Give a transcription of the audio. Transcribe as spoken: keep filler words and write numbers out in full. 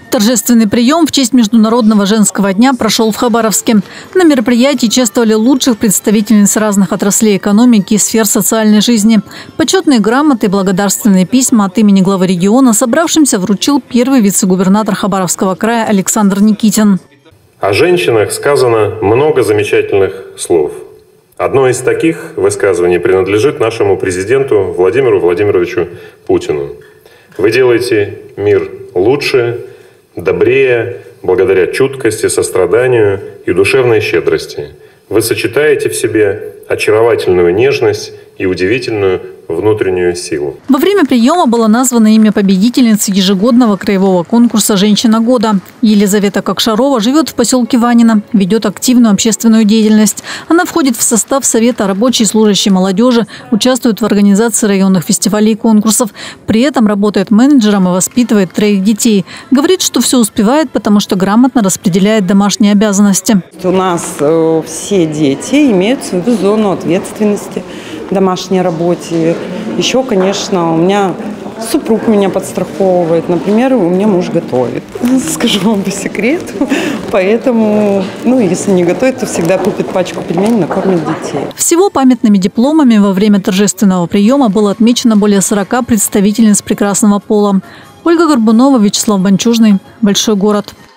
Торжественный прием в честь Международного женского дня прошел в Хабаровске. На мероприятии чествовали лучших представительниц разных отраслей экономики и сфер социальной жизни. Почетные грамоты и благодарственные письма от имени главы региона собравшимся вручил первый вице-губернатор Хабаровского края Александр Никитин. О женщинах сказано много замечательных слов. Одно из таких высказываний принадлежит нашему президенту Владимиру Владимировичу Путину. Вы делаете мир лучше, добрее, благодаря чуткости, состраданию и душевной щедрости. Вы сочетаете в себе очаровательную нежность и удивительную внутреннюю силу. Во время приема было названо имя победительницы ежегодного краевого конкурса «Женщина года». Елизавета Кокшарова живет в поселке Ванино, ведет активную общественную деятельность. Она входит в состав Совета рабочей и служащей молодежи, участвует в организации районных фестивалей и конкурсов. При этом работает менеджером и воспитывает троих детей. Говорит, что все успевает, потому что грамотно распределяет домашние обязанности. У нас э, все дети имеют свою зону ответственности в домашней работе. Еще, конечно, у меня супруг меня подстраховывает. Например, у меня муж готовит. Скажу вам по секрету. Поэтому, ну, если не готовит, то всегда купит пачку пельменей, накормит детей. Всего памятными дипломами во время торжественного приема было отмечено более сорока представительниц прекрасного пола. Ольга Горбунова, Вячеслав Банчужный. Большой город.